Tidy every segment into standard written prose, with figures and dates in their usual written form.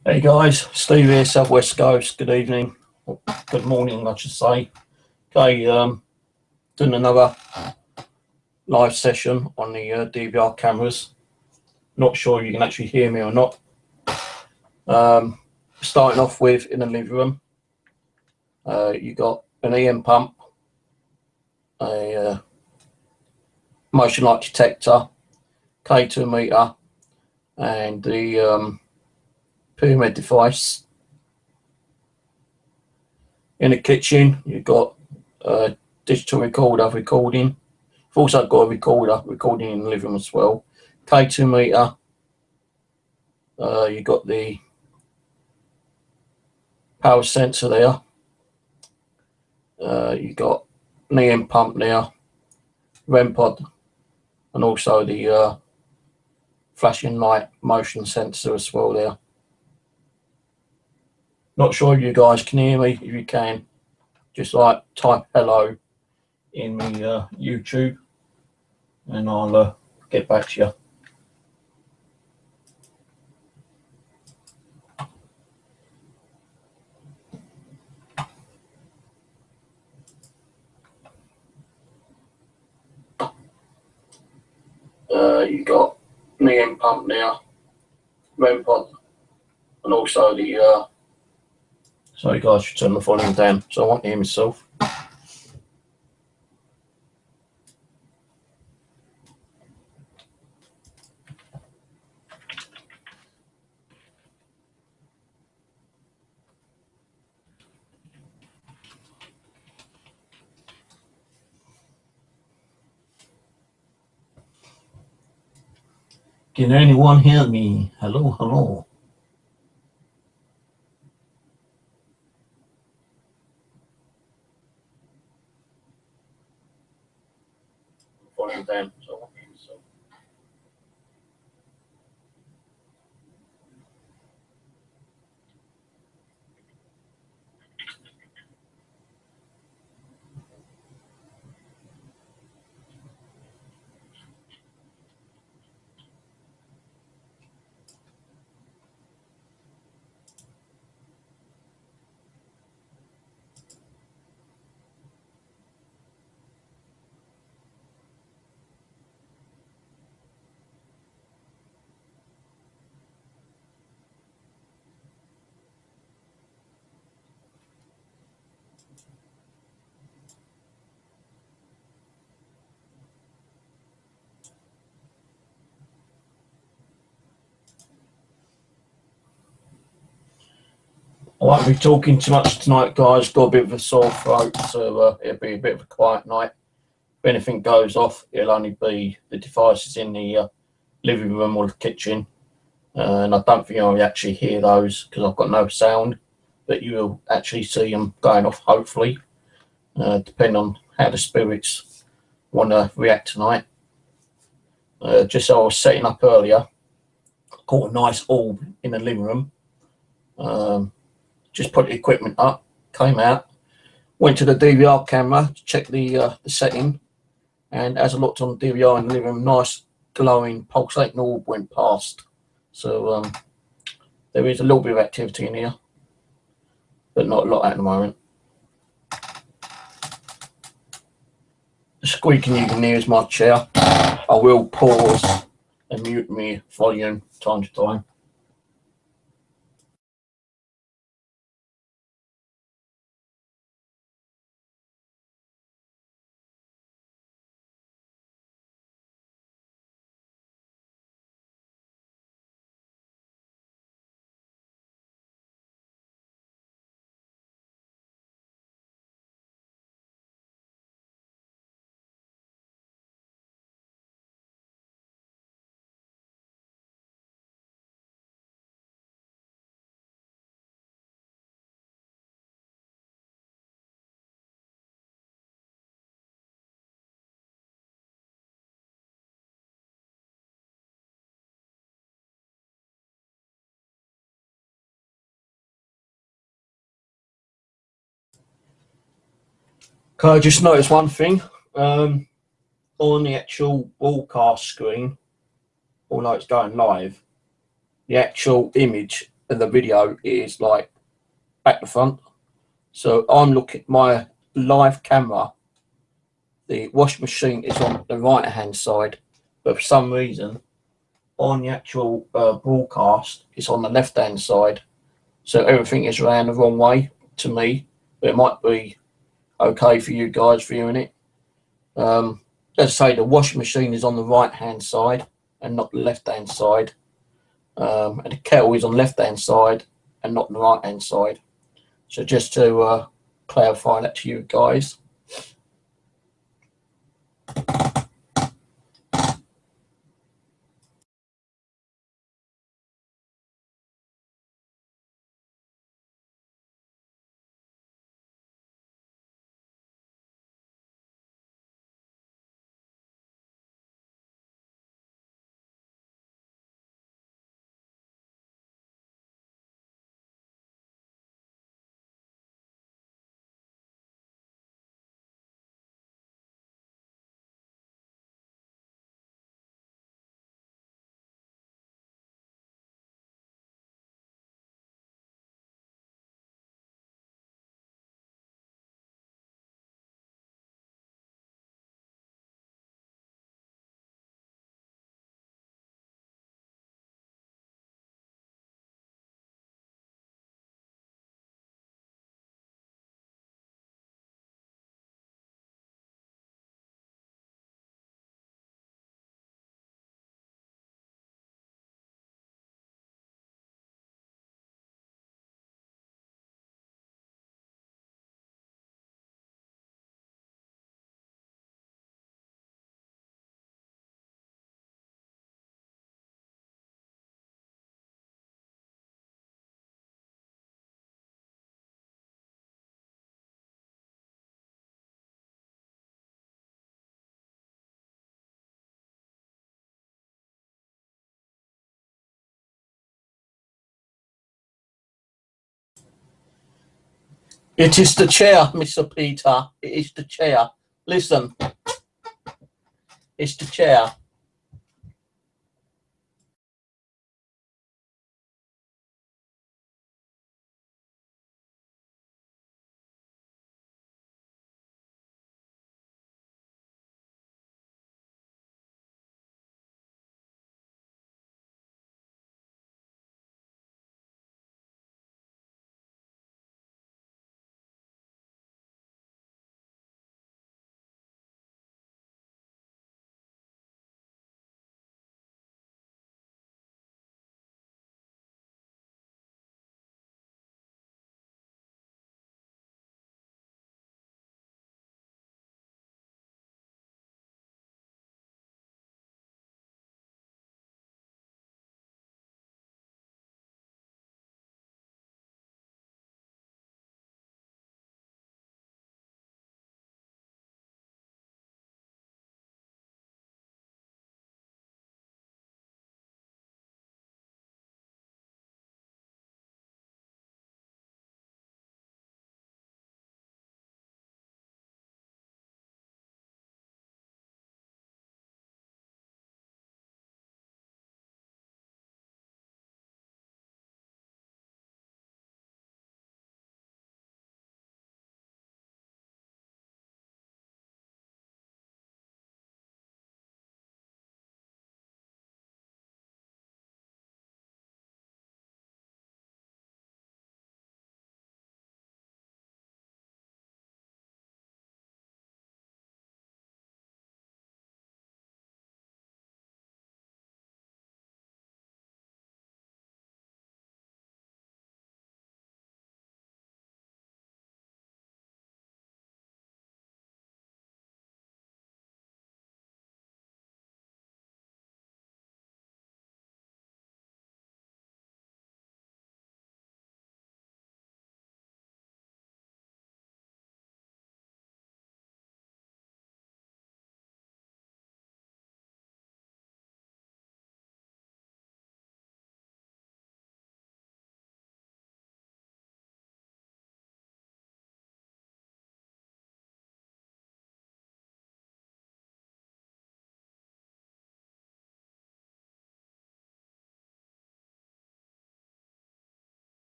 Hey guys, Steve here, Southwest Coast. Good evening, good morning, I should say. Okay, doing another live session on the DVR cameras. Not sure if you can actually hear me or not. Starting off with in the living room, you got an EM pump, a motion light detector, K2 meter, and the pyramid device. In the kitchen, you've got a digital recorder recording. You've also got a recorder recording in the living room as well. K2 meter. You've got the power sensor there. You've got an EM pump there, REM pod, and also the flashing light motion sensor as well there. Not sure if you guys can hear me. If you can, just like type hello in the YouTube, and I'll get back to you. You got an EM pump there, REM pod, and also the sorry guys, I should turn the volume down so I won't hear myself. Can anyone hear me? Hello, hello. Volume down so I won't hear myself. I won't be talking too much tonight, guys. Got a bit of a sore throat, so it'll be a bit of a quiet night. If anything goes off, it'll only be the devices in the living room or the kitchen. And I don't think I'll actually hear those because I've got no sound, but you will actually see them going off, hopefully, depending on how the spirits want to react tonight. Just so I was setting up earlier, I caught a nice orb in the living room. Just put the equipment up, came out, went to the DVR camera to check the setting, and as I looked on the DVR in the living room, nice glowing pulsating orb went past. So there is a little bit of activity in here, but not a lot at the moment. The squeaking you can hear is my chair. I will pause and mute my volume time to time. Can I just notice one thing? On the actual broadcast screen, although it's going live, the actual image in the video is like back to front. So I'm looking my live camera. The washing machine is on the right hand side, but for some reason on the actual broadcast it's on the left hand side. So everything is around the wrong way to me, but it might be okay for you guys viewing it. Let's say the washing machine is on the right hand side and not the left hand side, and the kettle is on the left hand side and not the right hand side. So just to clarify that to you guys. It is the chair, Mr. Peter. It is the chair. Listen, it's the chair.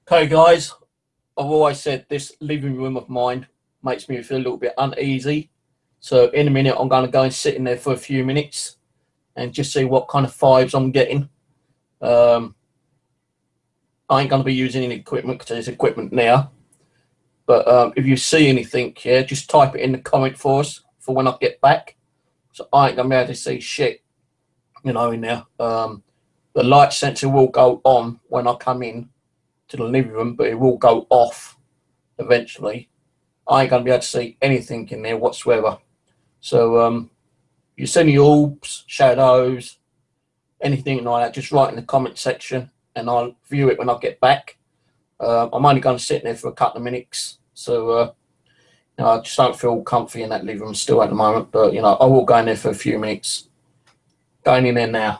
Okay, guys, I've always said this living room of mine makes me feel a little bit uneasy. So in a minute, I'm going to go and sit in there for a few minutes and just see what kind of vibes I'm getting. Um, I ain't going to be using any equipment because there's equipment now. But if you see anything, yeah, just type it in the comment for us for when I get back. So I ain't going to be able to see shit, in there. The light sensor will go on when I come in to the living room, but it will go off eventually. I ain't going to be able to see anything in there whatsoever. So you see any orbs, shadows, anything like that, just write in the comment section and I'll view it when I get back. I'm only going to sit there for a couple of minutes. So I just don't feel comfy in that living room still at the moment. But, I will go in there for a few minutes. Going in there now.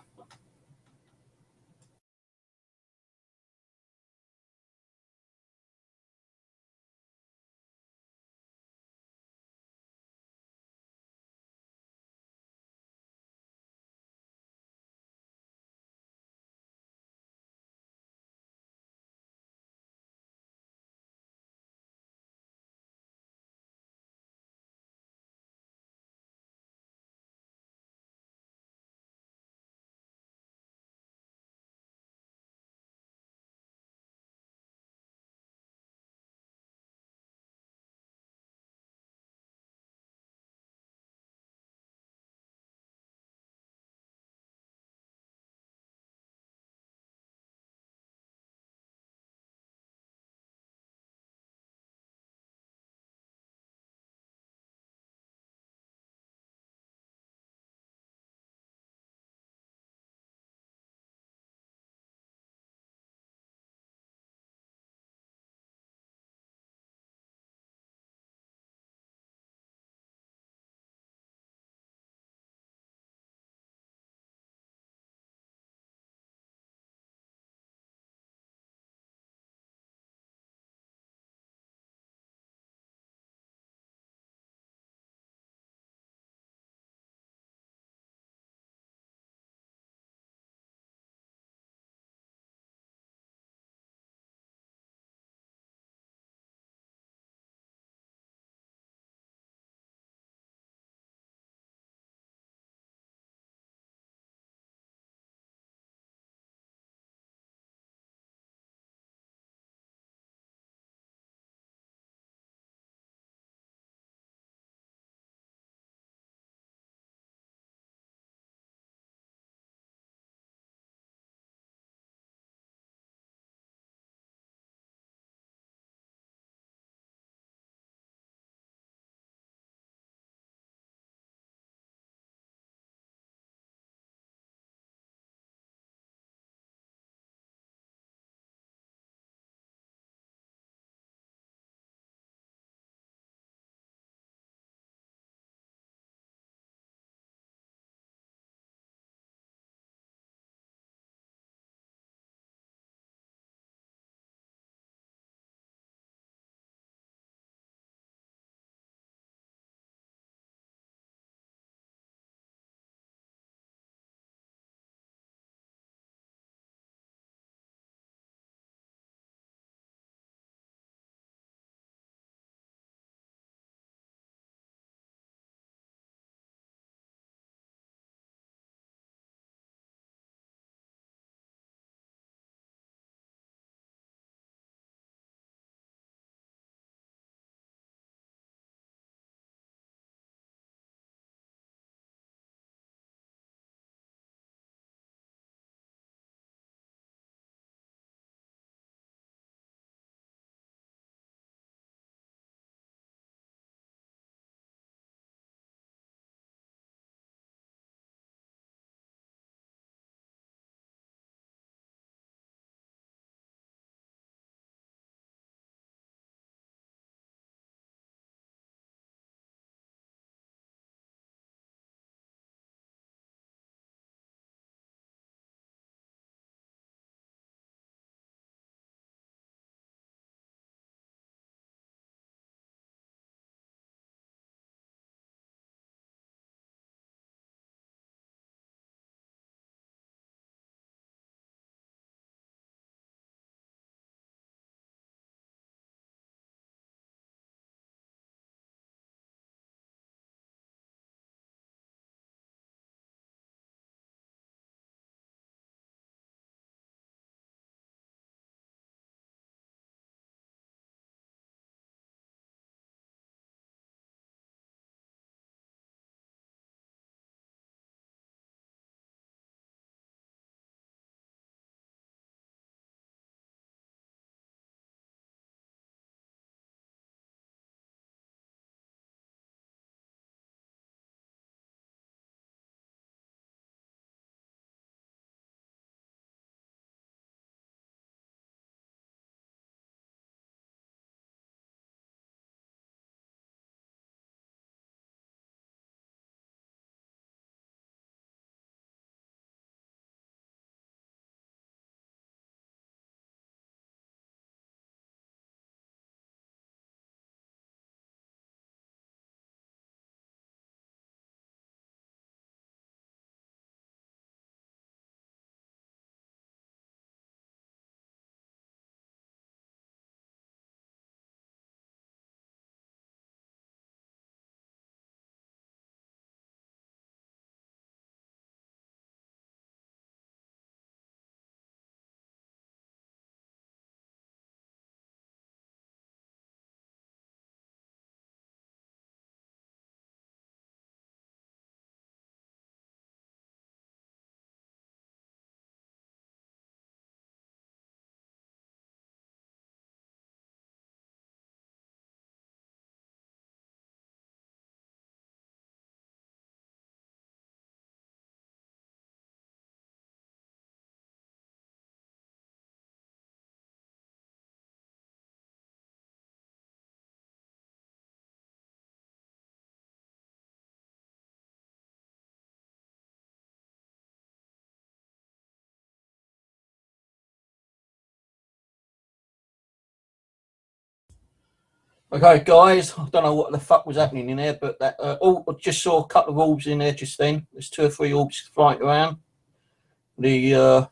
Okay, guys, I don't know what the fuck was happening in there, but that I just saw a couple of orbs in there just then. There's 2 or 3 orbs flying around. The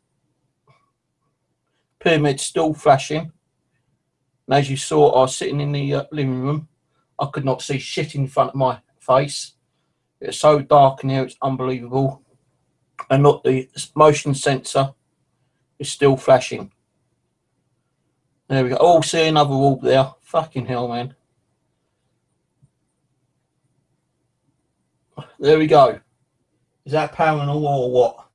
pyramid's still flashing. And as you saw, I was sitting in the living room. I could not see shit in front of my face. It's so dark in here, it's unbelievable. And not the motion sensor is still flashing. There we go. Oh, see another orb there. Fucking hell, man. There we go. Is that paranormal or what?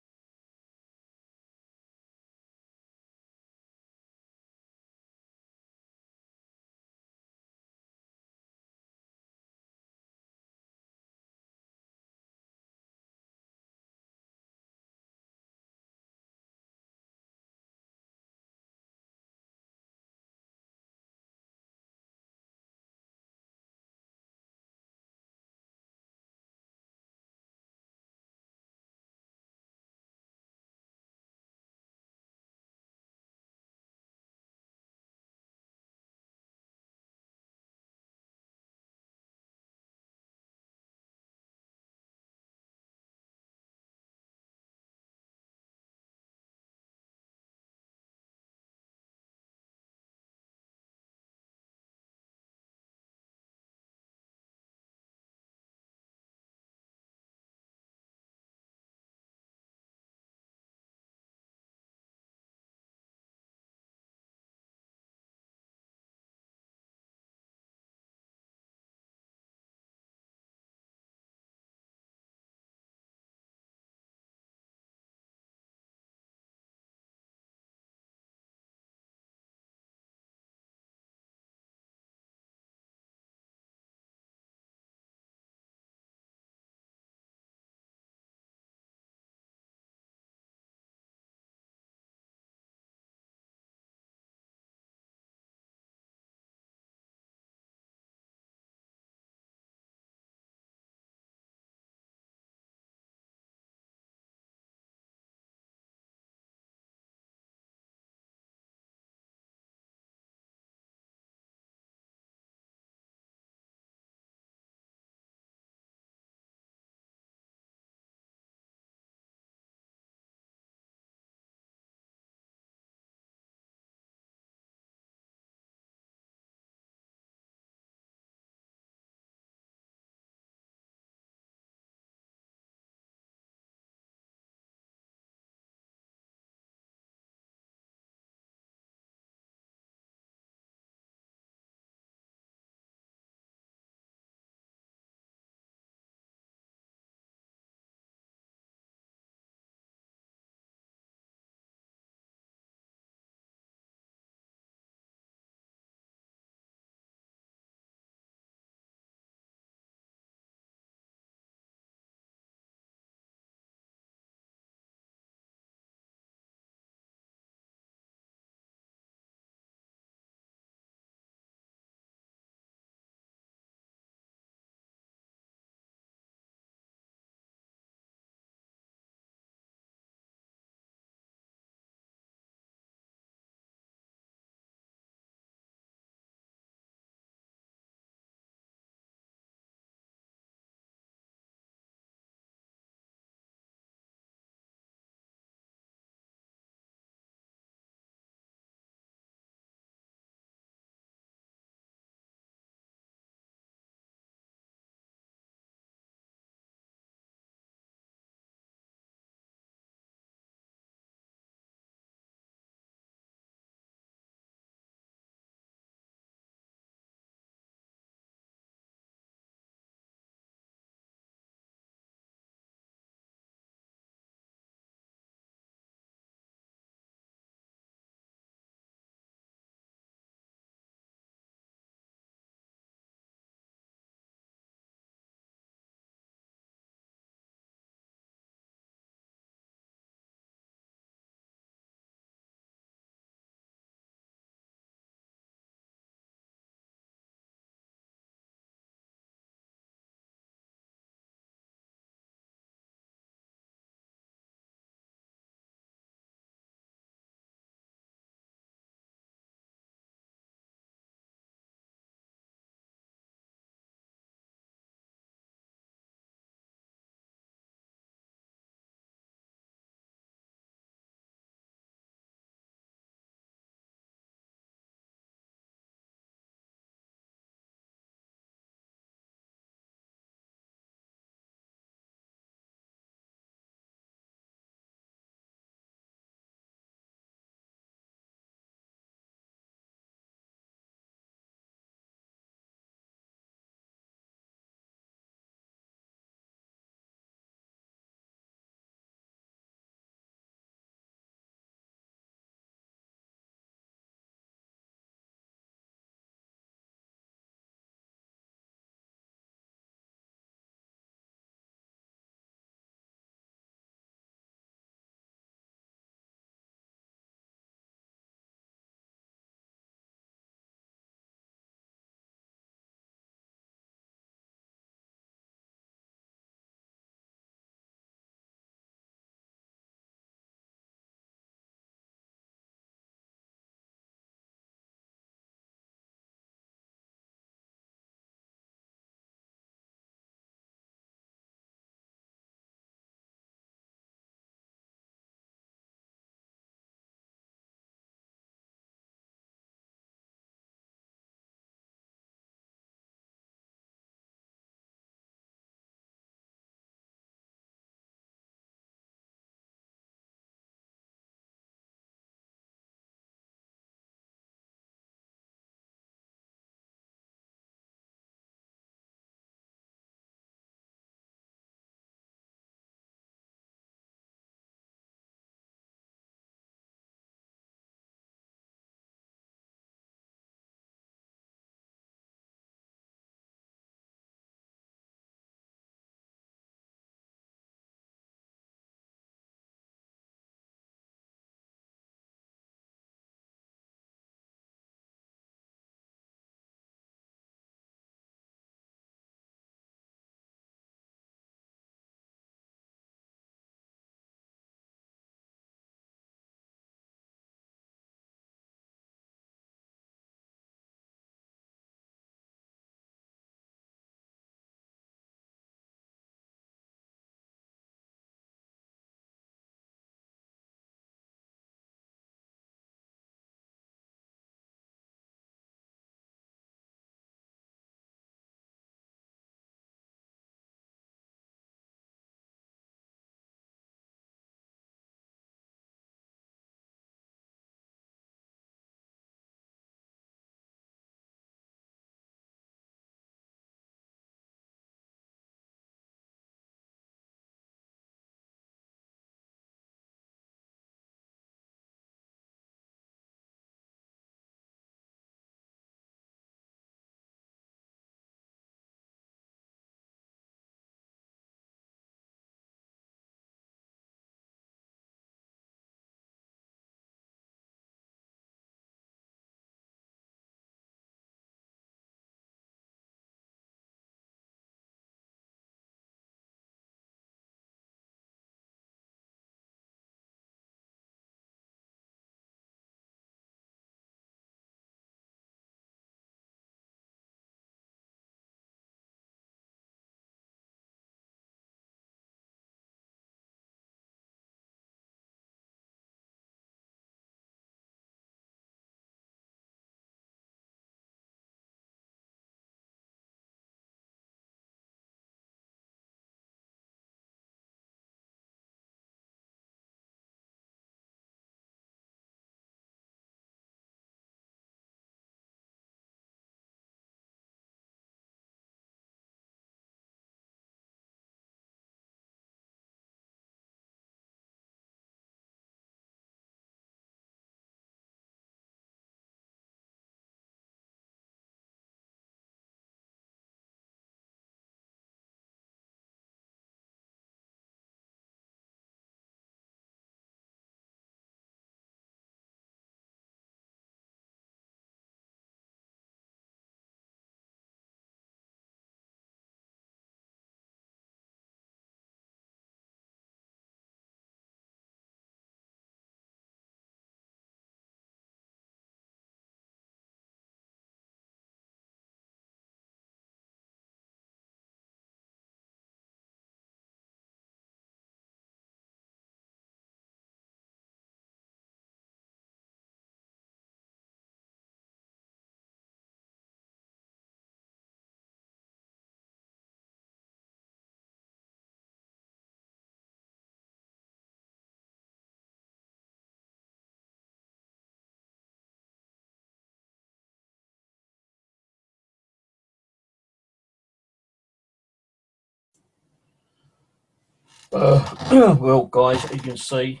Well, guys, as you can see,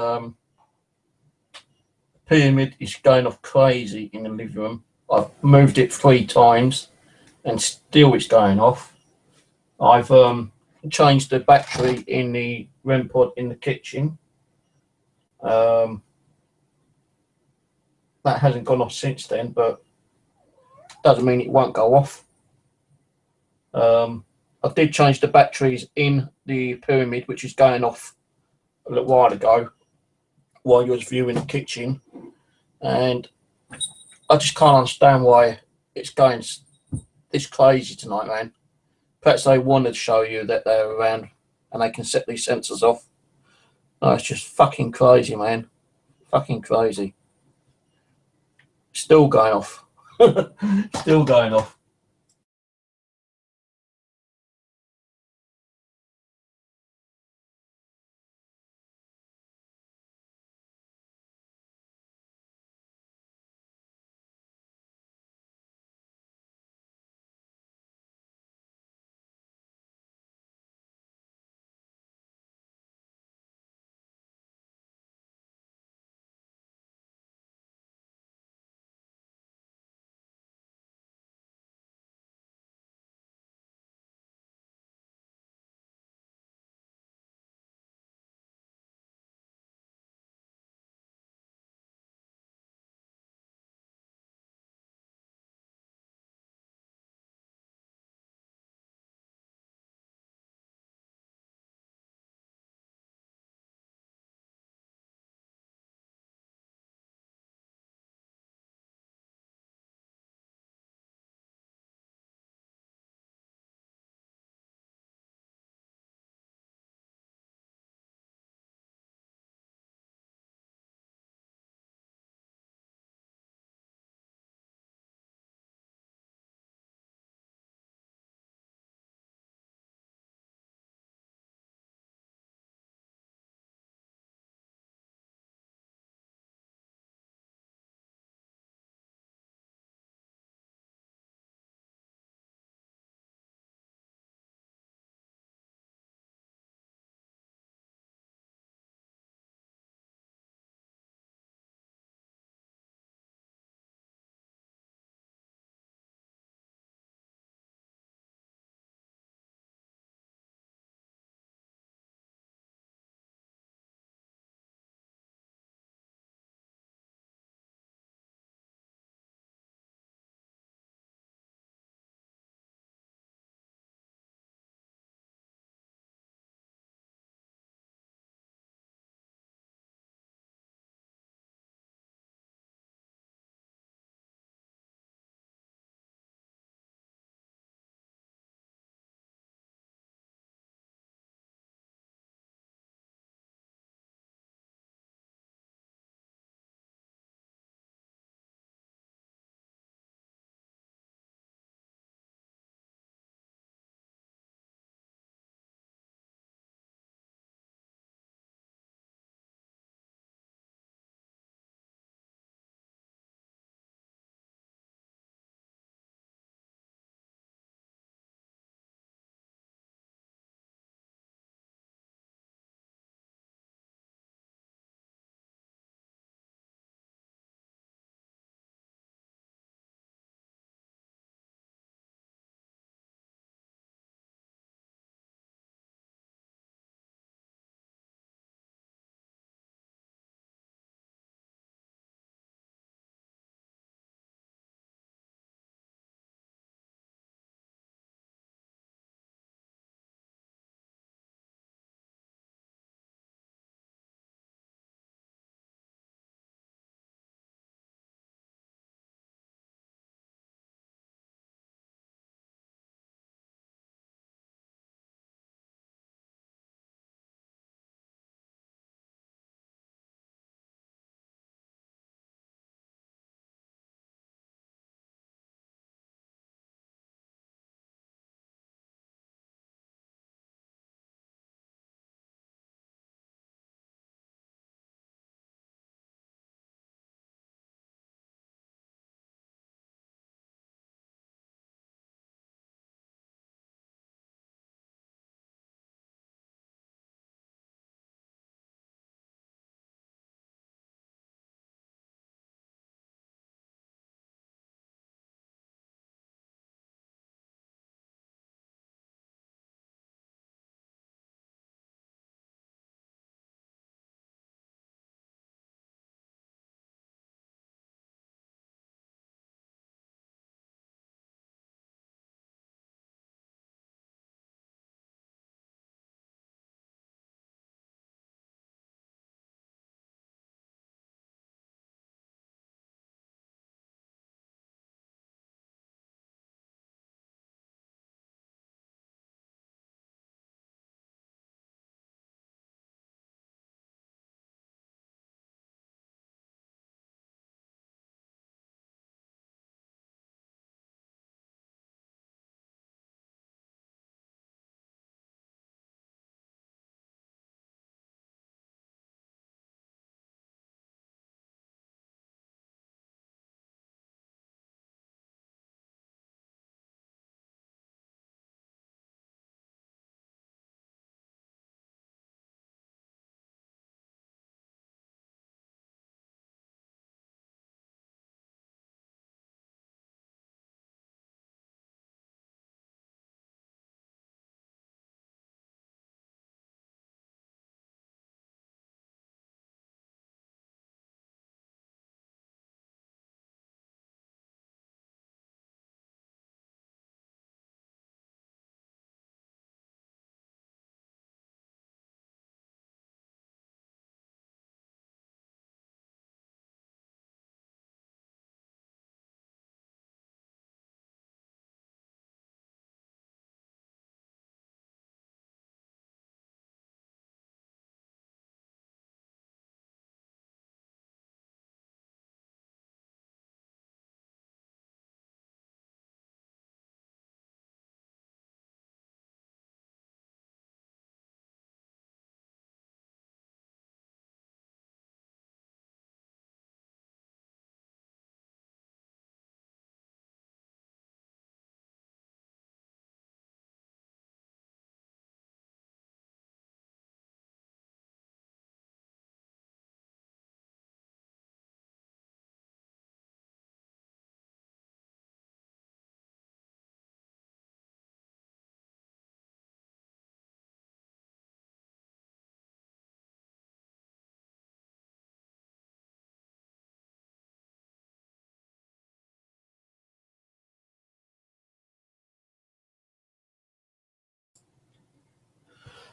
pyramid is going off crazy in the living room. I've moved it 3 times and still it's going off. I've changed the battery in the REM pod in the kitchen. That hasn't gone off since then, but doesn't mean it won't go off. I did change the batteries in the pyramid, which is going off a little while ago while you was viewing the kitchen, and I just can't understand why it's going this crazy tonight, man. Perhaps they wanted to show you that they're around and they can set these sensors off. No, it's just fucking crazy, man. Fucking crazy. Still going off. Still going off.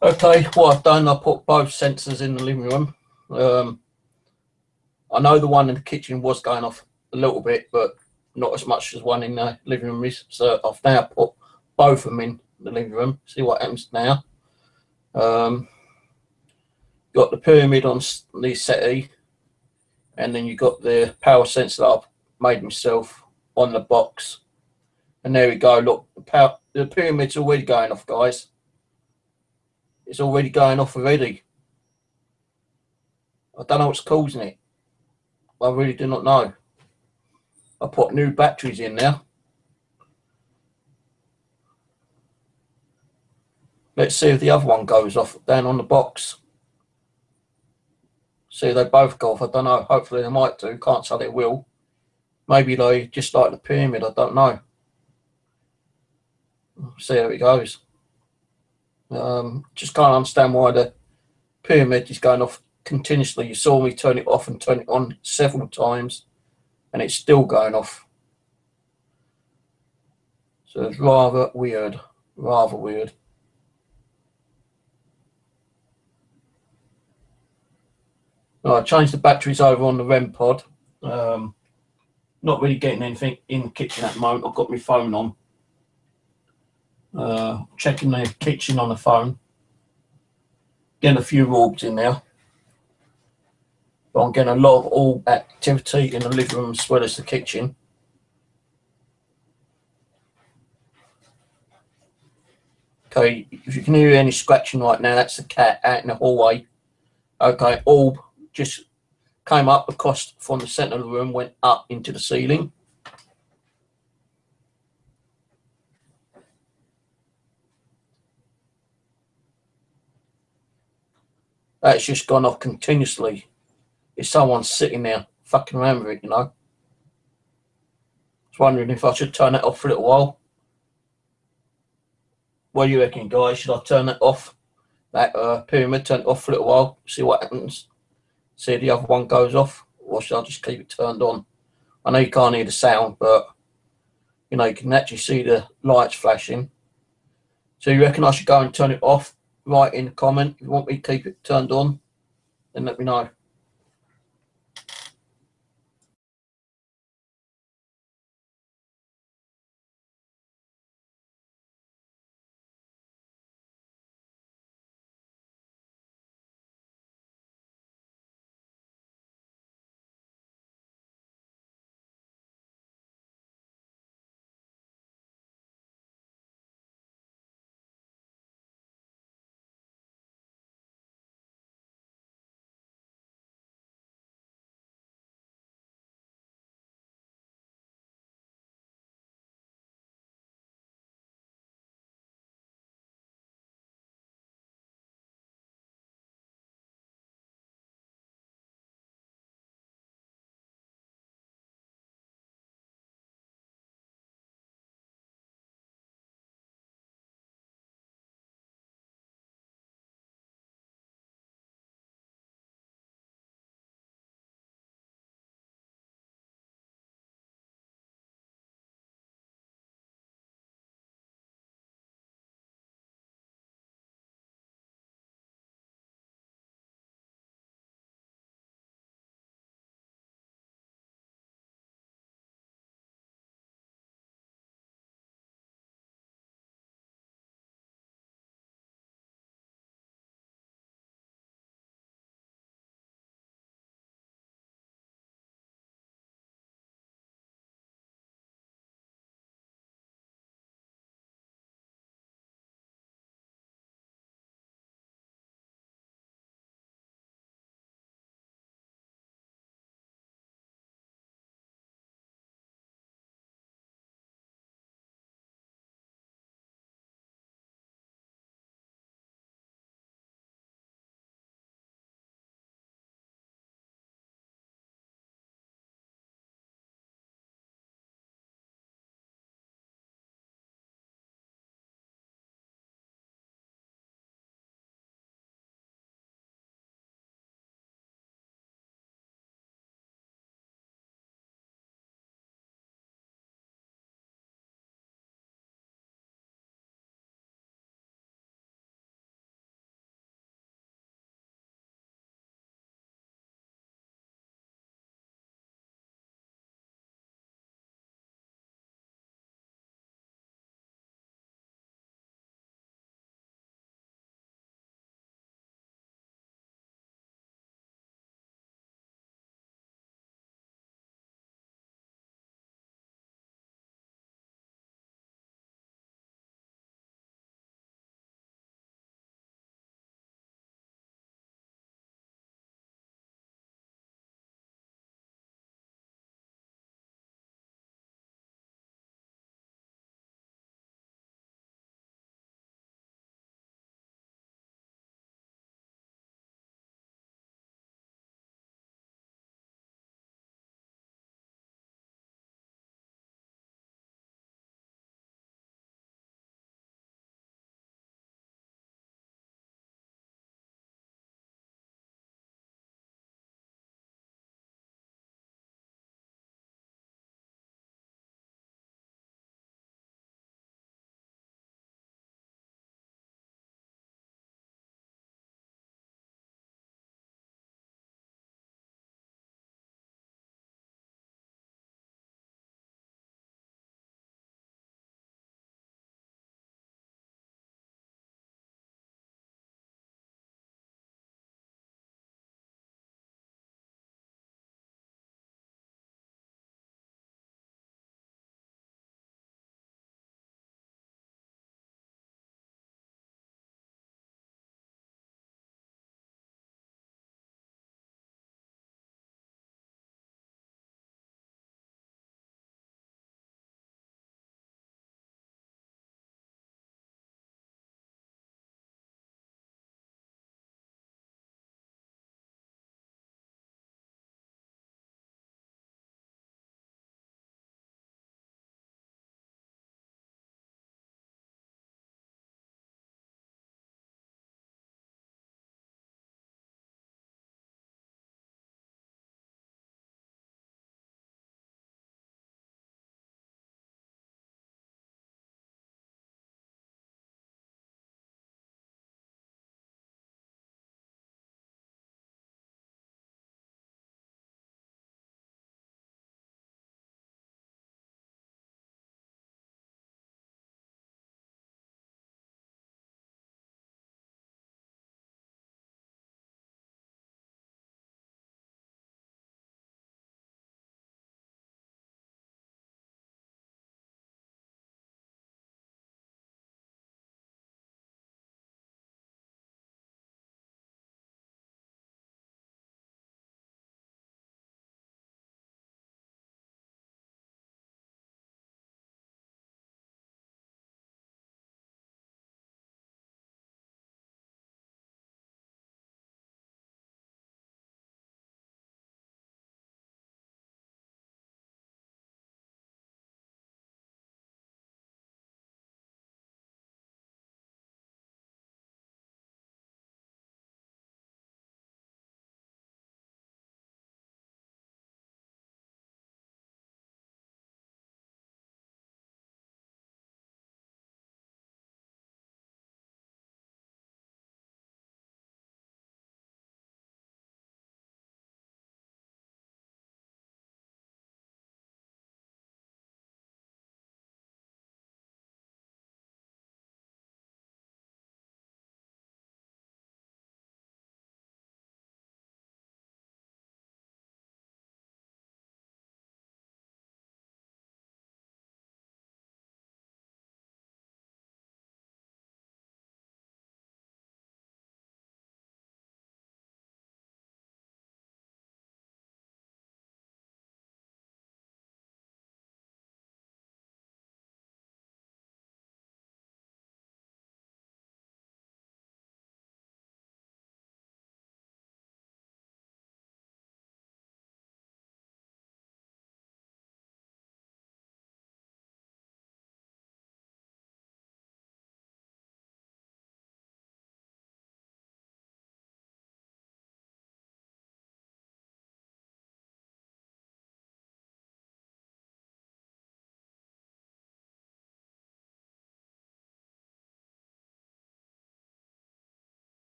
Okay, what I've done, I put both sensors in the living room. I know the one in the kitchen was going off a little bit, but not as much as one in the living room is. So I've now put both of them in the living room. See what happens now. Got the pyramid on the settee, and then you got the power sensor that I've made myself on the box. And there we go. Look, the pyramid's already going off, guys. It's already going off already. I don't know what's causing it. I really do not know. I put new batteries in now. Let's see if the other one goes off down on the box. See if they both go off. I don't know. Hopefully they might do. Can't say they will. Maybe they just like the pyramid. I don't know. See how it goes. Just can't understand why the pyramid is going off continuously. You saw me turn it off and turn it on several times, and it's still going off. So it's rather weird. Rather weird. I changed the batteries over on the REM pod. Not really getting anything in the kitchen at the moment. I've got my phone on. Checking the kitchen on the phone. Getting a few orbs in there. But I'm getting a lot of orb activity in the living room as well as the kitchen. Okay, if you can hear any scratching right now, that's the cat out in the hallway. Okay, orb just came up across from the centre of the room, went up into the ceiling. That's just gone off continuously. If someone's sitting there fucking around with it, you know. I was wondering if I should turn that off for a little while. What do you reckon, guys? Should I turn that off? That pyramid, turn it off for a little while, see what happens. See if the other one goes off, or should I just keep it turned on? I know you can't hear the sound, but you know you can actually see the lights flashing. So you reckon I should go and turn it off? Write in the comment if you want me to keep it turned on, then let me know.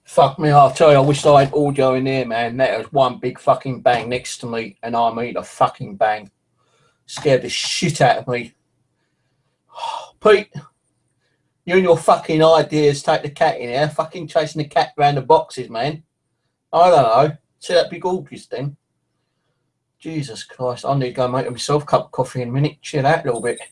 Fuck me, I'll tell you, I wish I had audio in here, man. That was one big fucking bang next to me, and I mean a fucking bang. Scared the shit out of me. Pete, you and your fucking ideas take the cat in here, fucking chasing the cat around the boxes, man. I don't know. See that big August then? Jesus Christ, I need to go make myself a cup of coffee in a minute, chill out a little bit.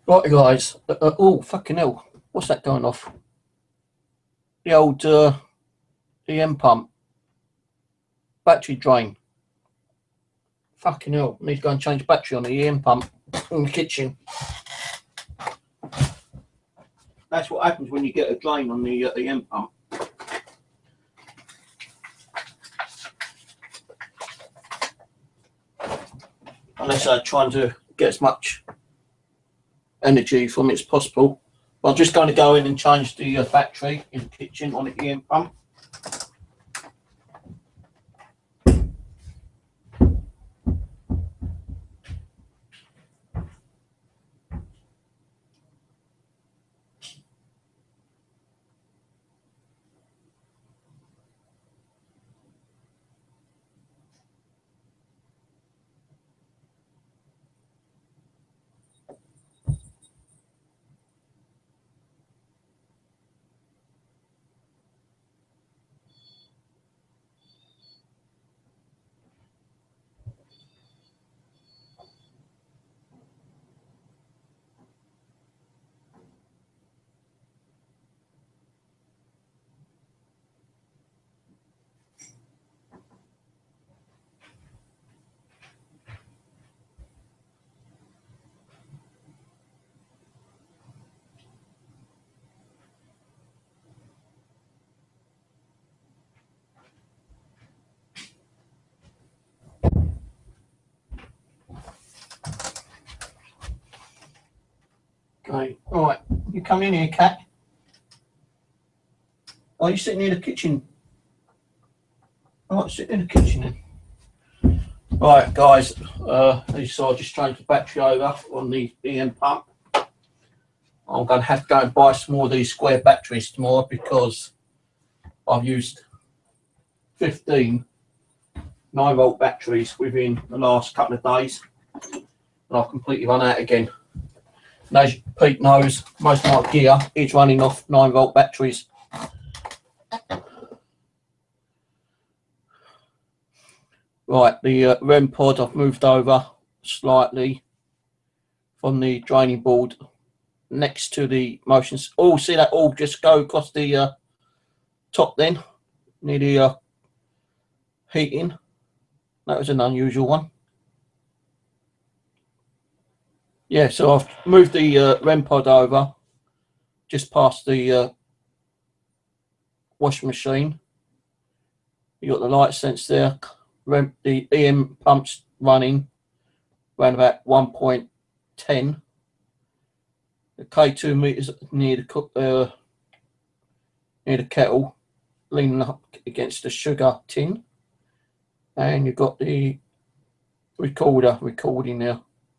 Right, guys. Oh, fucking hell. What's that going off? The old EM pump. Battery drain. Fucking hell. Need to go and change battery on the EM pump in the kitchen. That's what happens when you get a drain on the EM pump. Unless I try to get as much energy from it as possible. But I'm just going to go in and change the battery in the kitchen on the EM pump. Okay, alright, you come in here, cat. Are you sitting in the kitchen? Alright, sit in the kitchen then. Right, guys, as you saw, I just changed the battery over on the EM pump. I'm going to have to go and buy some more of these square batteries tomorrow because I've used 15 9-volt batteries within the last couple of days and I've completely run out again. And as Pete knows, most of my gear is running off 9-volt batteries. Right, the REM pod I've moved over slightly from the draining board next to the motions. Oh, see that all just go across the top then, near the heating. That was an unusual one. Yeah, so I've moved the REM pod over just past the washing machine. You got the light sense there. The EM pump's running around about 1.10. The K2 meters near the kettle, leaning up against the sugar tin, and you've got the recorder recording there.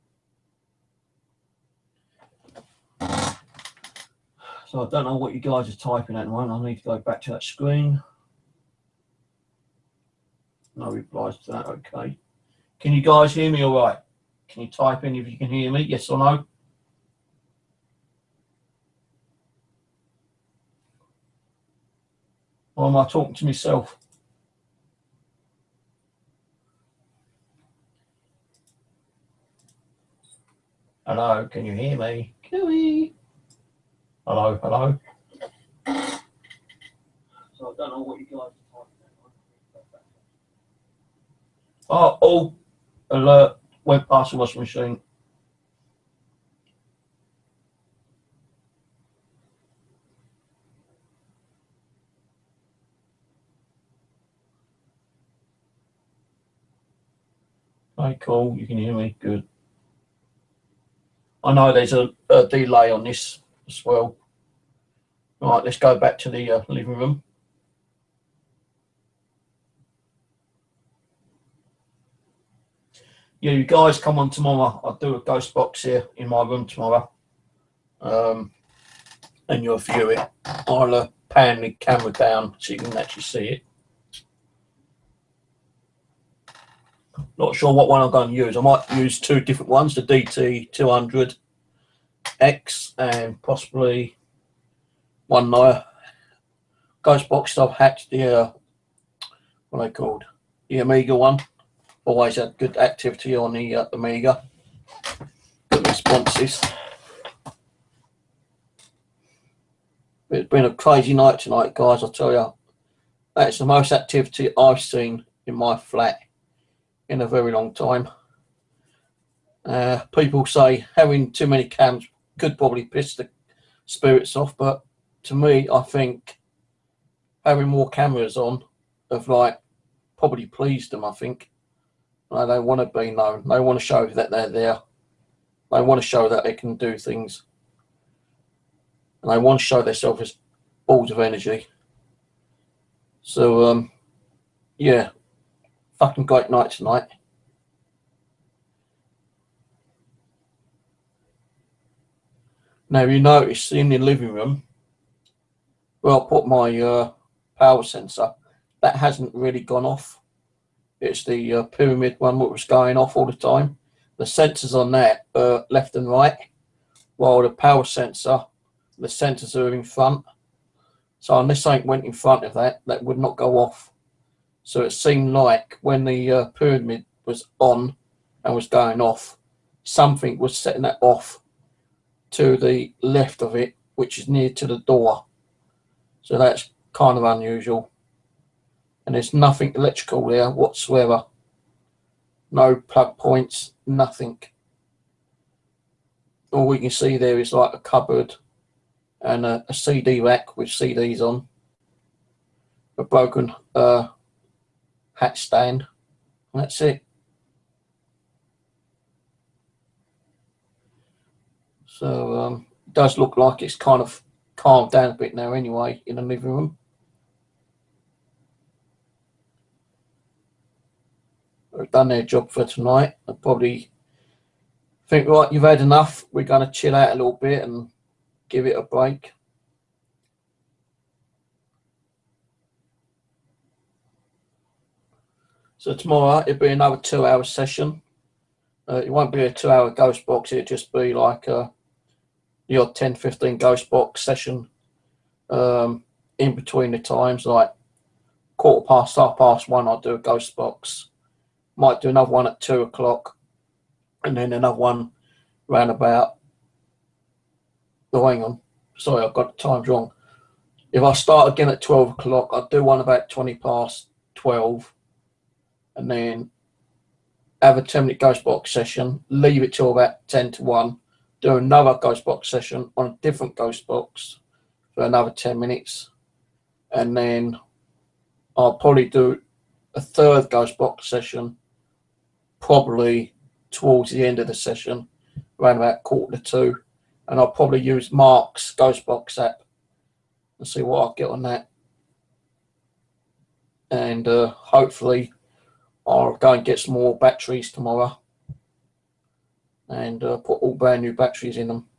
So I don't know what you guys are typing at the moment. I need to go back to that screen. No replies to that. Okay. Can you guys hear me all right? Can you type in if you can hear me? Yes or no? Or am I talking to myself? Hello, can you hear me? Kelly. Hello, hello. So I don't know what you guys are typing at. Oh, alert, went past the washing machine. Okay, cool, you can hear me, good. I know there's a delay on this as well. Right, let's go back to the living room. Yeah, you guys come on tomorrow. I'll do a ghost box here in my room tomorrow. And you'll view it. I'll pan the camera down so you can actually see it. Not sure what one I'm going to use. I might use two different ones, the DT200X and possibly one ghost box I've hacked, the what are they called? The Amiga one. Always had good activity on the Amiga. Good responses. It's been a crazy night tonight, guys, I tell you. That's the most activity I've seen in my flat in a very long time. People say having too many cams could probably piss the spirits off, but to me, I think having more cameras on have like probably pleased them. I think they want to be known. They want to show that they're there. They want to show that they can do things, and they want to show themselves as balls of energy. So yeah, fucking great night tonight. Now you notice in the living room where I put my power sensor, that hasn't really gone off. It's the pyramid one that was going off all the time. The sensors on that are left and right, while the power sensor, the sensors are in front. So unless something went in front of that, that would not go off. So it seemed like when the pyramid was on and was going off, something was setting that off to the left of it, which is near to the door. So that's kind of unusual. And there's nothing electrical there whatsoever. No plug points, nothing. All we can see there is like a cupboard and a CD rack with CDs on, a broken hat stand, and that's it. So it does look like it's kind of calmed down a bit now anyway in the living room. They've done their job for tonight. I probably think, right, you've had enough. We're going to chill out a little bit and give it a break. So tomorrow it'll be another 2-hour session. It won't be a 2-hour ghost box. It'll just be like the odd 10-15 ghost box session in between the times, like 1:15, 1:30 I'll do a ghost box. Might do another one at 2 o'clock, and then another one round about. Oh, hang on. Sorry, I've got the times wrong. If I start again at 12 o'clock, I'll do one about 12:20, and then have a 10-minute ghost box session, leave it till about 10 to 1, do another ghost box session on a different ghost box for another 10 minutes, and then I'll probably do a third ghost box session probably towards the end of the session, around about 1:45, and I'll probably use Mark's ghost box app and see what I'll get on that, and hopefully I'll go and get some more batteries tomorrow and put all brand new batteries in them.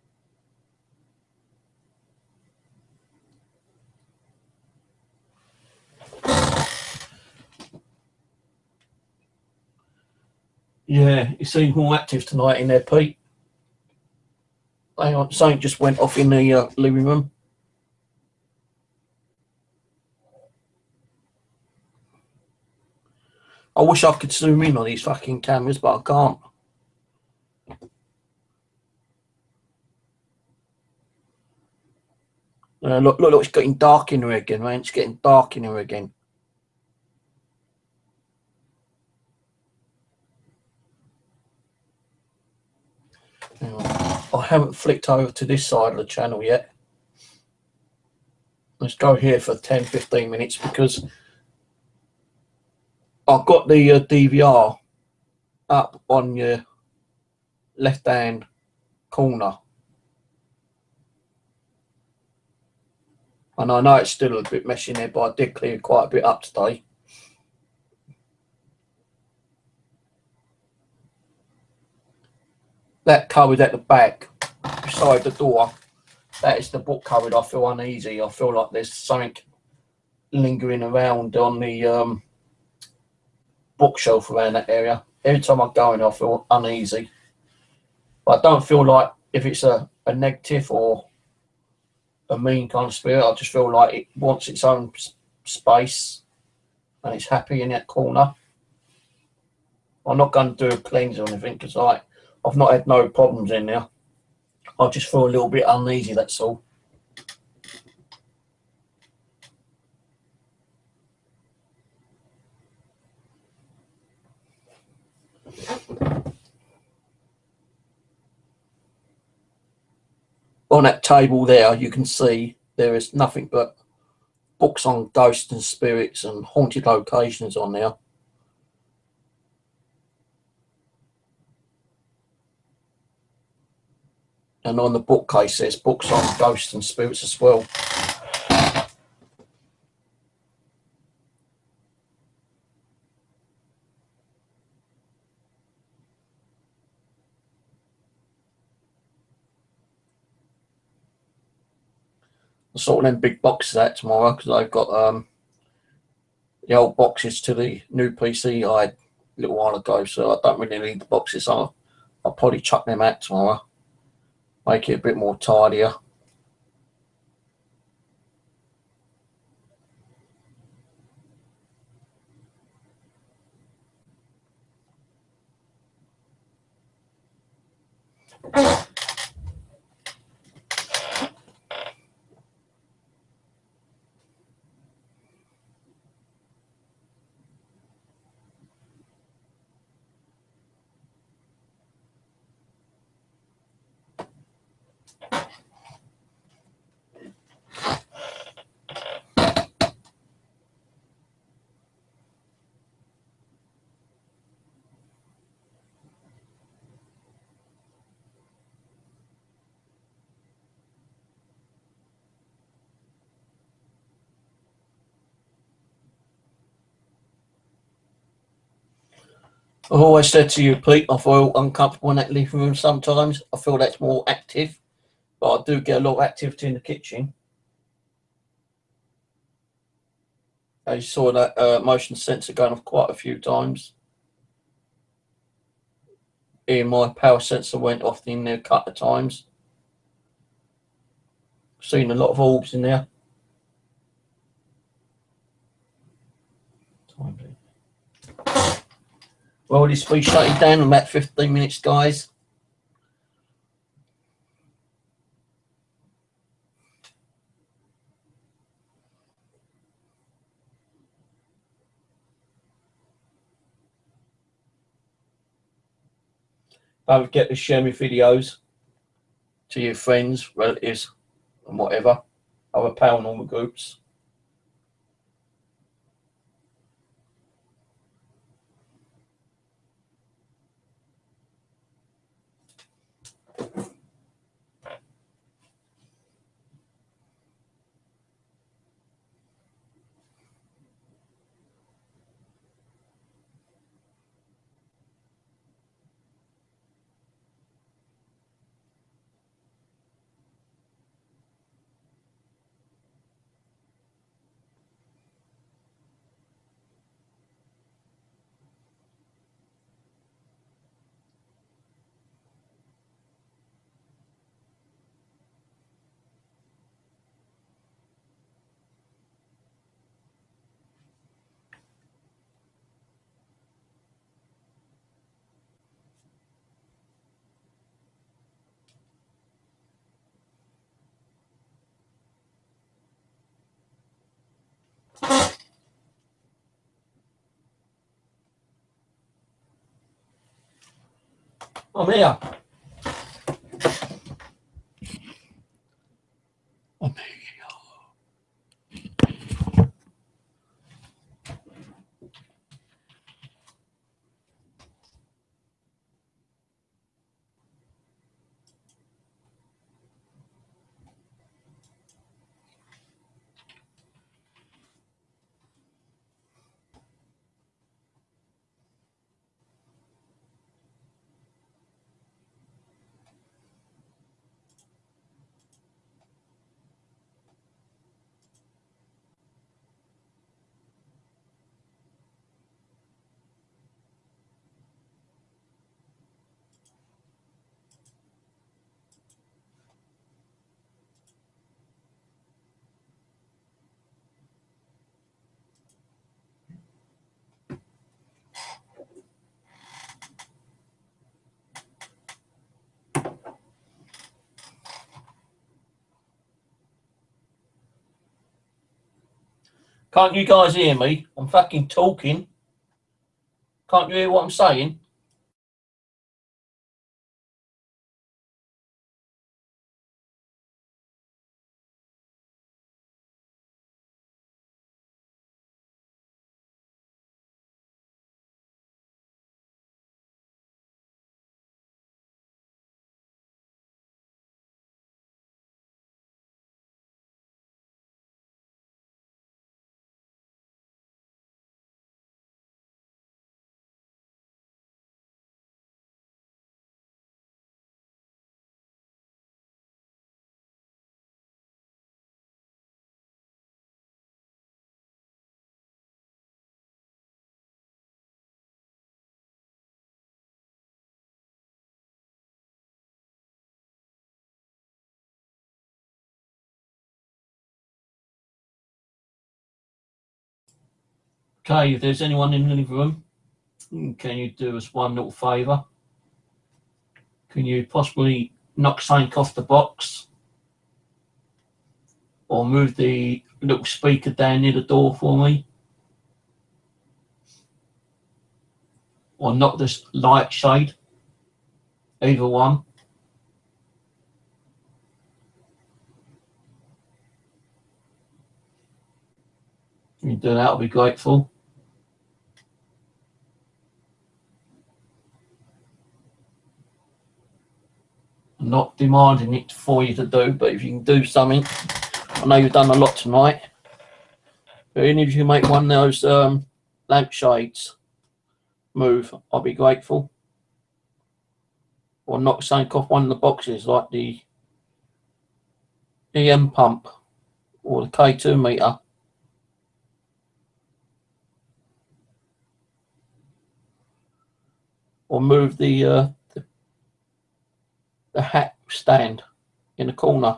Yeah, you seem more active tonight in there, Pete. Hang on, something just went off in the living room. I wish I could zoom in on these fucking cameras, but I can't. Look, it's getting dark in here again, man. It's getting dark in here again. I haven't flicked over to this side of the channel yet. Let's go here for 10-15 minutes because I've got the DVR up on your left hand corner, and I know it's still a bit messy in there, but I did clear quite a bit up today. That cupboard at the back beside the door, that is the book cupboard. I feel uneasy. I feel like there's something lingering around on the bookshelf around that area. Every time I go in, I feel uneasy. But I don't feel like if it's a negative or a mean kind of spirit. I just feel like it wants its own space and it's happy in that corner. I'm not going to do a cleanse or anything because I've not had no problems in there. I just feel a little bit uneasy, that's all. On that table there, you can see there is nothing but books on ghosts and spirits and haunted locations on there. And on the bookcase, there's books on ghosts and spirits as well. I sort them big boxes out tomorrow because I've got the old boxes to the new PC I had a little while ago, so I don't really need the boxes. I'll probably chuck them out tomorrow, make it a bit more tidier. I've always said to you, Pete, I feel uncomfortable in that living room sometimes. I feel that's more active, but I do get a lot of activity in the kitchen. I saw that motion sensor going off quite a few times. Here, my power sensor went off in there a couple of times. Seen a lot of orbs in there. Well, this will be shutting down in about 15 minutes, guys. Don't forget to share my videos to your friends, relatives, and whatever, other paranormal groups. I'm here. I'm here. Can't you guys hear me? I'm fucking talking. Can't you hear what I'm saying? Okay, if there's anyone in the living room, can you do us one little favour? Can you possibly knock something off the box? Or move the little speaker down near the door for me? Or knock this light shade? Either one. If you do that, I'll be grateful. I'm not demanding it for you to do, but if you can do something, I know you've done a lot tonight. But even if you make one of those lampshades move, I'll be grateful. Or knock something off one of the boxes, like the EM pump or the K2 meter. Or move the hat stand in the corner.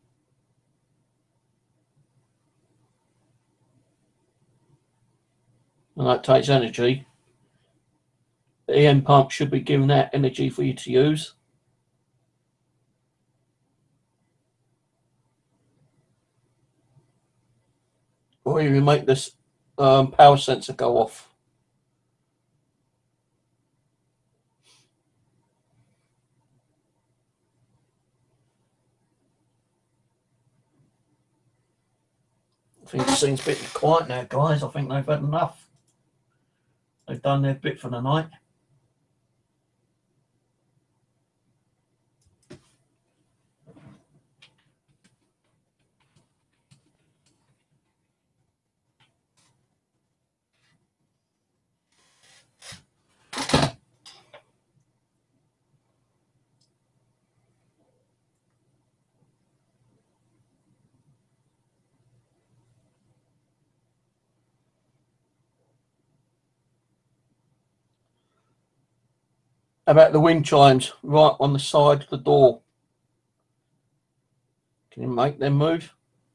And that takes energy. The EM pump should be giving that energy for you to use. Or even make this power sensor go off. I think it seems a bit quiet now, guys. I think they've had enough. They've done their bit for the night. How about the wind chimes right on the side of the door? Can you make them move?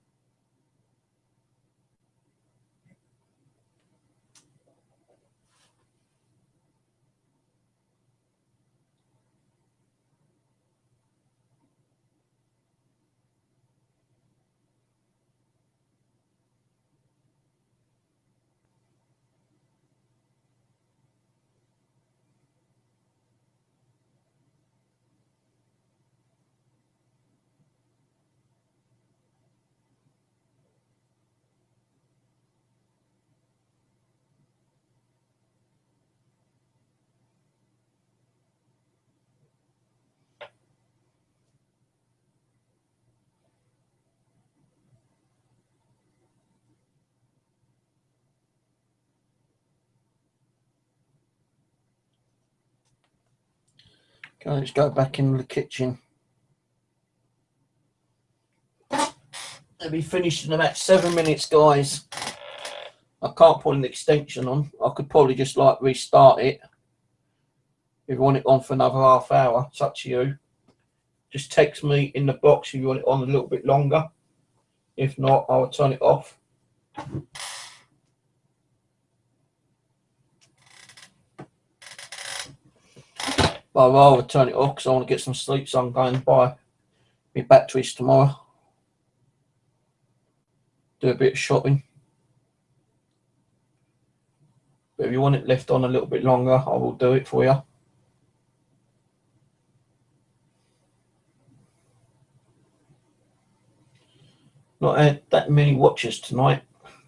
Okay, let's go back into the kitchen. They'll be finished in about 7 minutes, guys. I can't put an extension on. I could probably just like restart it. If you want it on for another half hour, it's up to you. Just text me in the box if you want it on a little bit longer. If not, I'll turn it off. But I'd rather turn it off because I want to get some sleep, so I'm going to buy my batteries tomorrow. Do a bit of shopping. But if you want it left on a little bit longer, I will do it for you. Not had that many watches tonight.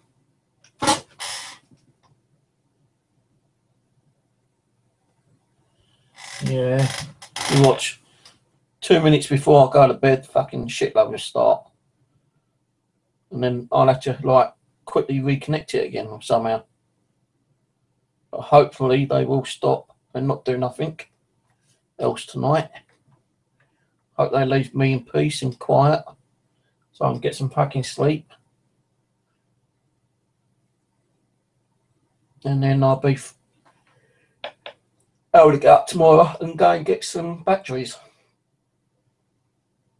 Yeah, you watch 2 minutes before I go to bed, fucking shitload will start. And then I'll have to like quickly reconnect it again somehow. But hopefully they will stop and not do nothing else tonight. Hope they leave me in peace and quiet so I can get some fucking sleep. And then I'll be able to get up tomorrow and go and get some batteries.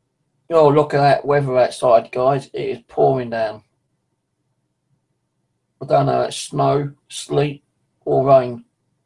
Oh, look at that weather outside, guys. It is pouring down. I don't know, it's snow, sleet, or rain.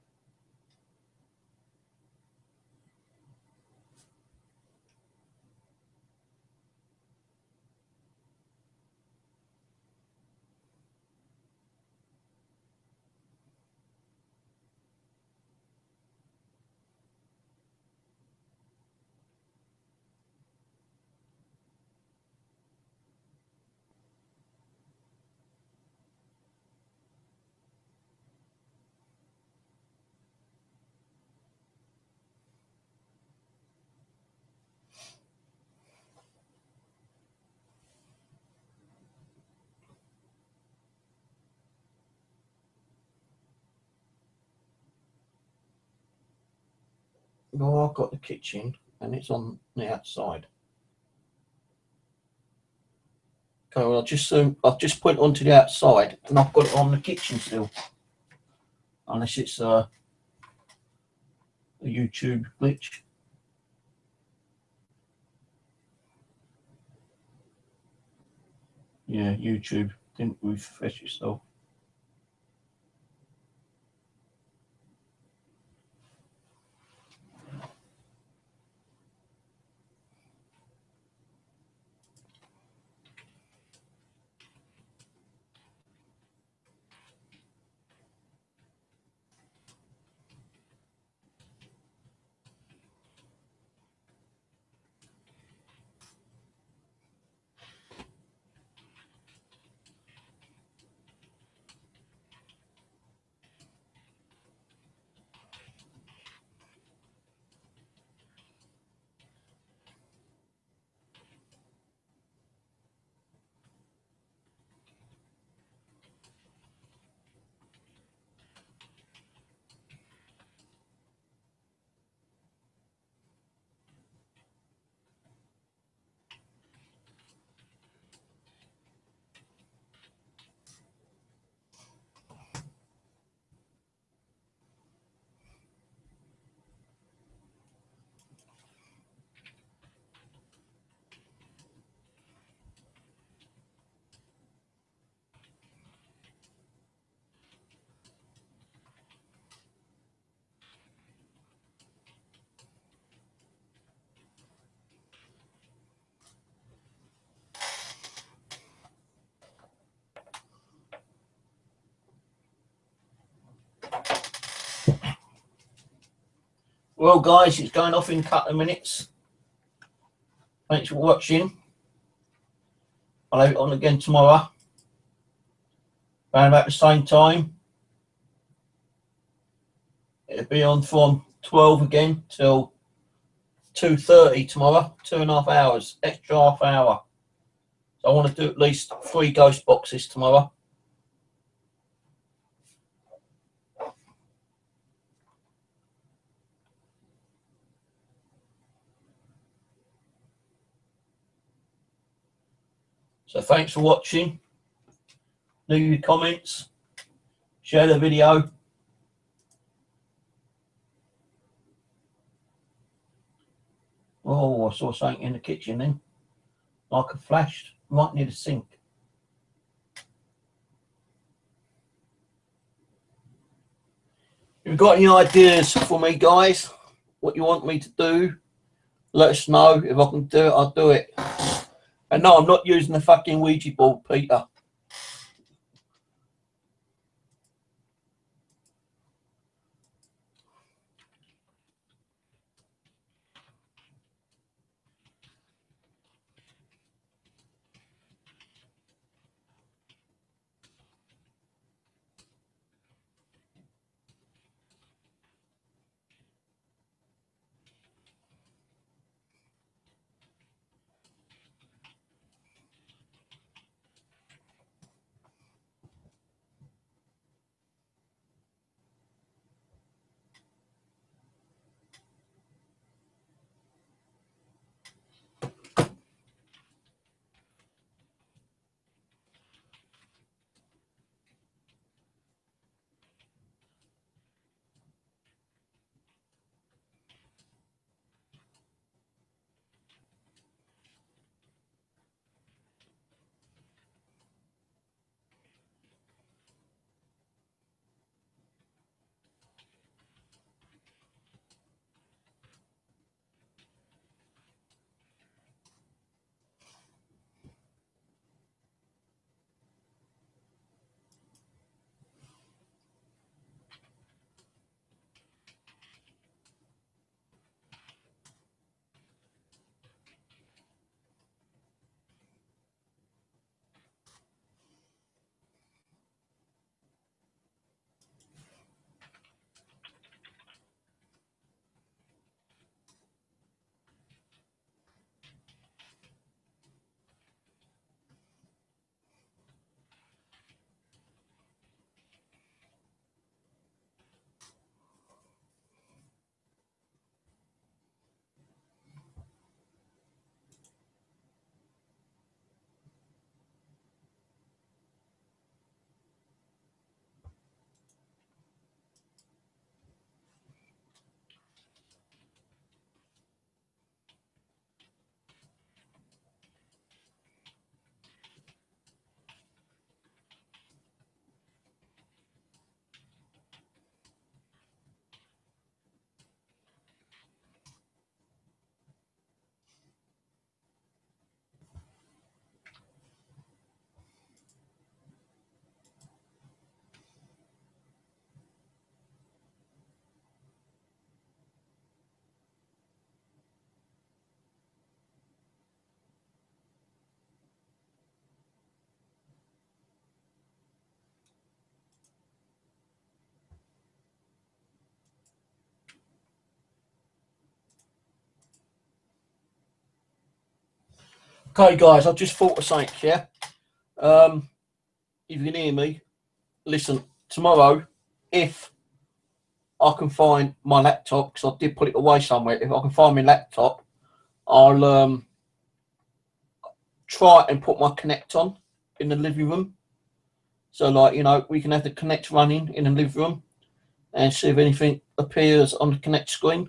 Well, I've got the kitchen and it's on the outside. Okay, well I've just put it onto the outside and I've got it on the kitchen still. Unless it's a YouTube glitch. Yeah, YouTube didn't refresh itself. Well, guys, it's going off in a couple of minutes. Thanks for watching. I'll have it on again tomorrow, around about the same time. It'll be on from 12 again till 2:30 tomorrow. 2.5 hours, extra half hour. So I want to do at least 3 ghost boxes tomorrow. So thanks for watching. Leave your comments. Share the video. Oh, I saw something in the kitchen then. Like a flash. Might need a sink. If you've got any ideas for me, guys, what you want me to do, let us know. If I can do it, I'll do it. And no, I'm not using the fucking Ouija board, Peter. Okay, guys, I just thought of something, yeah? If you can hear me, listen, tomorrow, if I can find my laptop, because I did put it away somewhere, if I can find my laptop, I'll try and put my Connect on in the living room. So, like, you know, we can have the Connect running in the living room and see if anything appears on the Connect screen.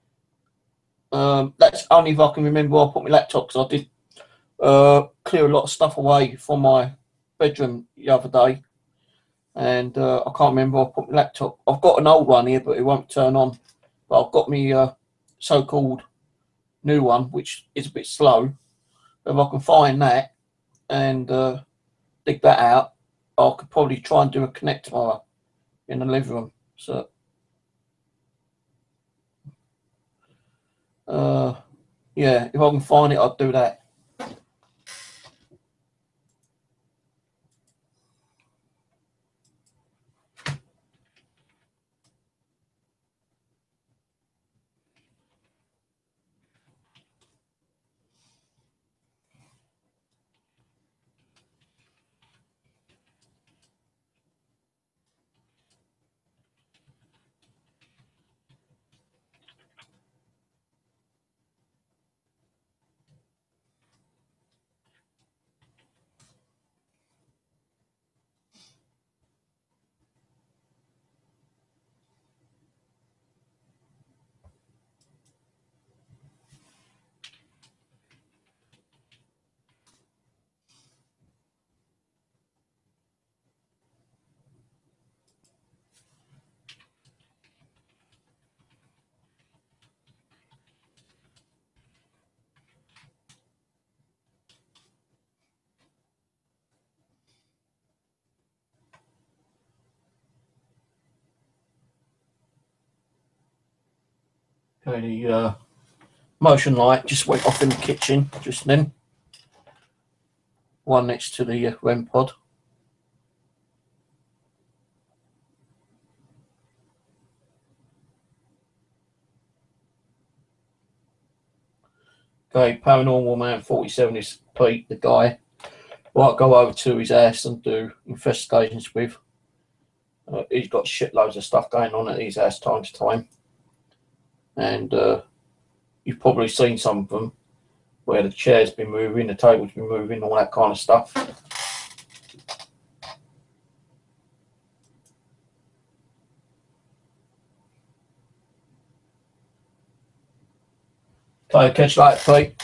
That's only if I can remember where I put my laptop, because I did clear a lot of stuff away from my bedroom the other day, and I can't remember where I put my laptop. I've got an old one here, but it won't turn on. But I've got my so-called new one, which is a bit slow. If I can find that and dig that out, I could probably try and do a Connect tomorrow in the living room. So, yeah, if I can find it, I'll do that. Okay, the motion light just went off in the kitchen just then. One next to the REM pod. Okay, Paranormal Man 47 is Pete, the guy who I go over to his house and do investigations with. He's got shitloads of stuff going on at his house time to time. And you've probably seen some of them where the chair's been moving, the table's been moving, all that kind of stuff. Okay, catch you later, Pete.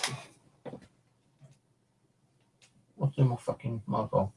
What's in my fucking mobile?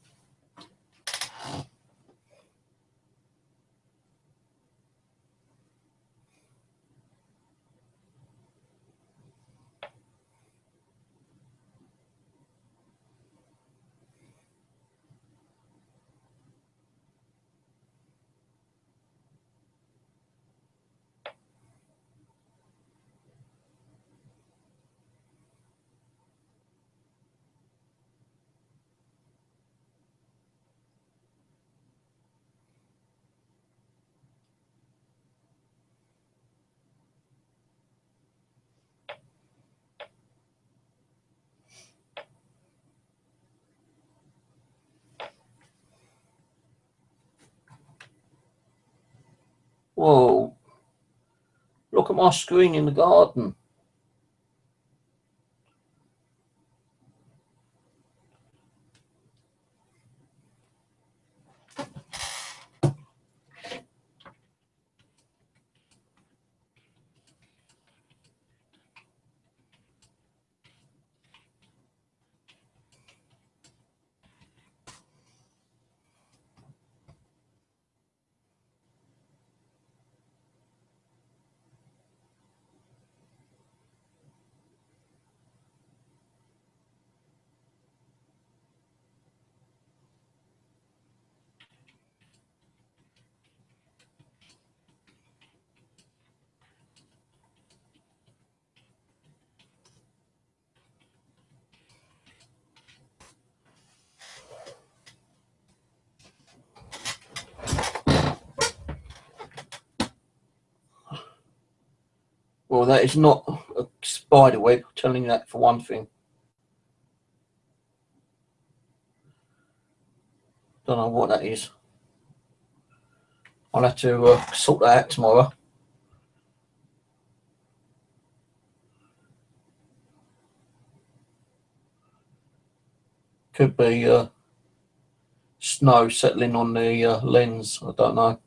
Whoa, look at my screen in the garden. Well, that is not a spider web, telling you that for one thing. Don't know what that is. I'll have to sort that out tomorrow. Could be snow settling on the lens. I don't know.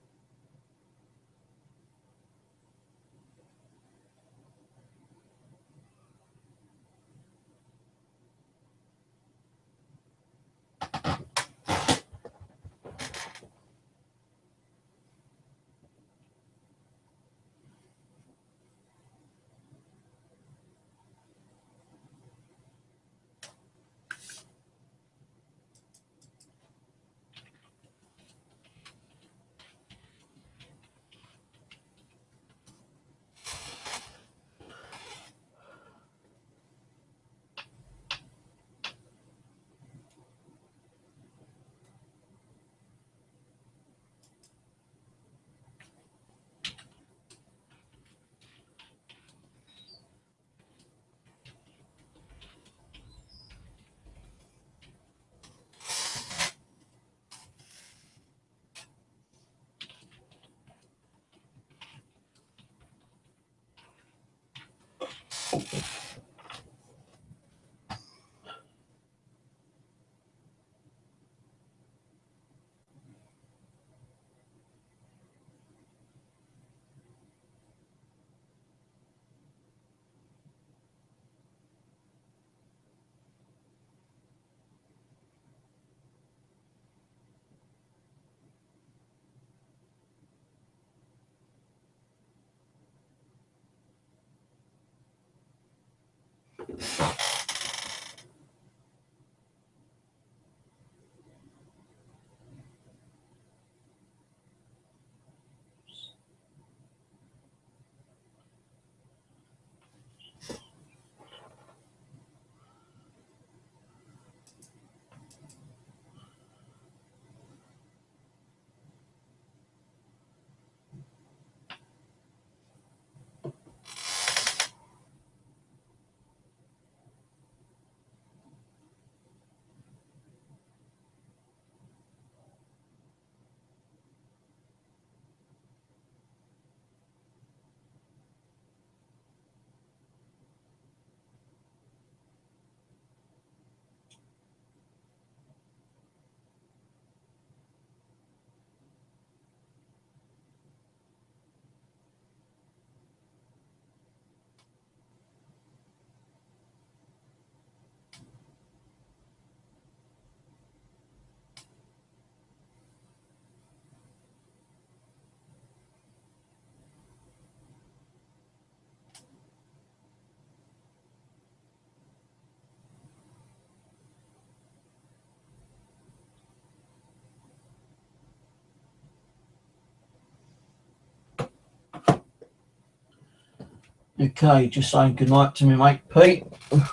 Okay, just saying goodnight to me mate Pete.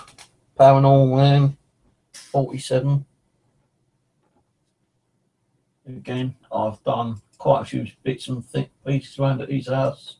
Paranormal 47. Again, I've done quite a few bits and pieces around at his house.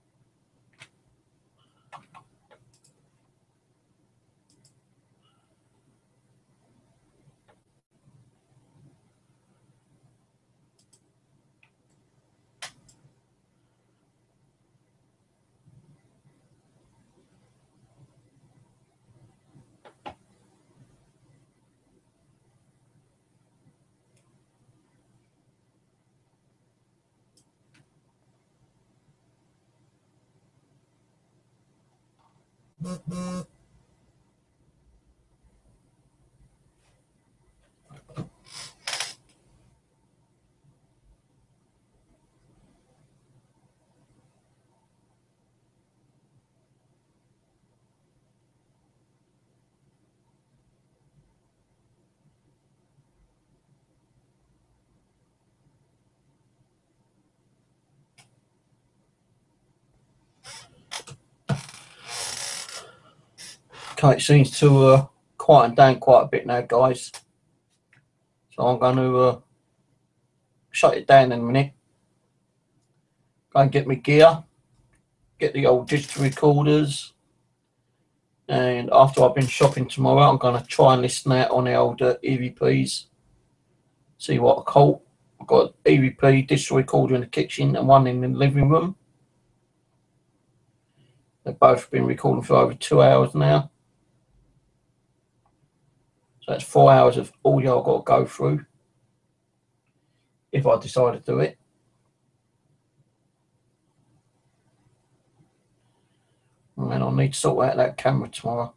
Okay, it seems to quieten down quite a bit now, guys. So I'm going to shut it down in a minute. Go and get my gear, get the old digital recorders, and after I've been shopping tomorrow, I'm going to try and listen out on the old EVPs. See what I caught. I've got EVP digital recorder in the kitchen and one in the living room. They've both been recording for over 2 hours now. So that's 4 hours of audio I've got to go through if I decide to do it. And then I'll need to sort out that camera tomorrow.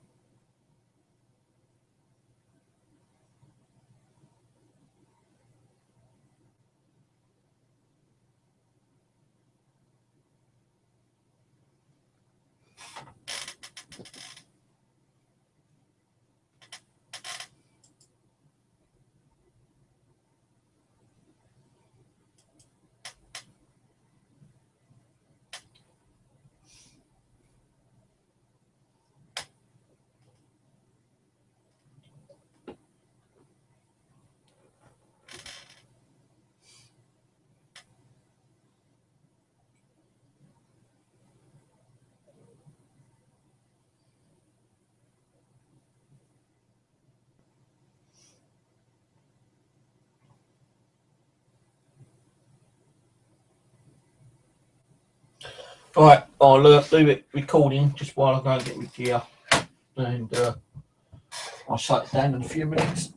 Right, I'll leave it recording just while I go and get my gear, and I'll shut it down in a few minutes.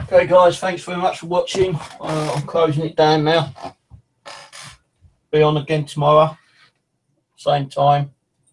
Okay, guys, thanks very much for watching. I'm closing it down now. Be on again tomorrow, same time.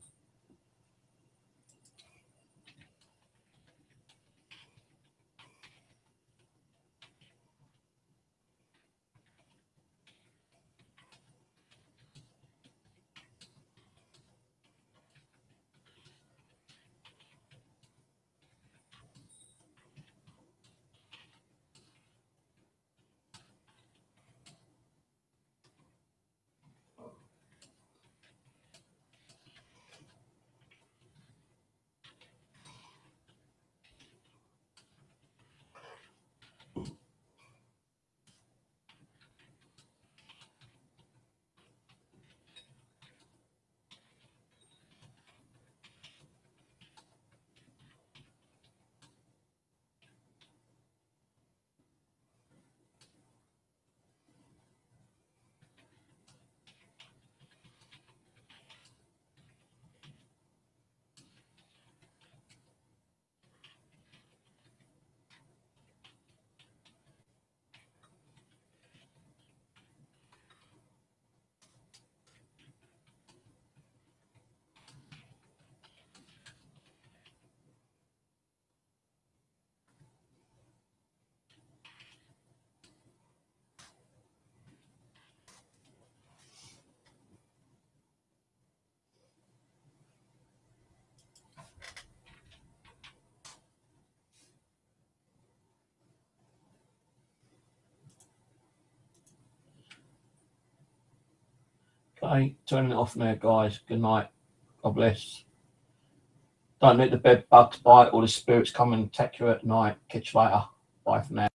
Okay, turning it off now, guys. Good night. God bless. Don't let the bed bugs bite or the spirits come and attack you at night. Catch you later. Bye for now.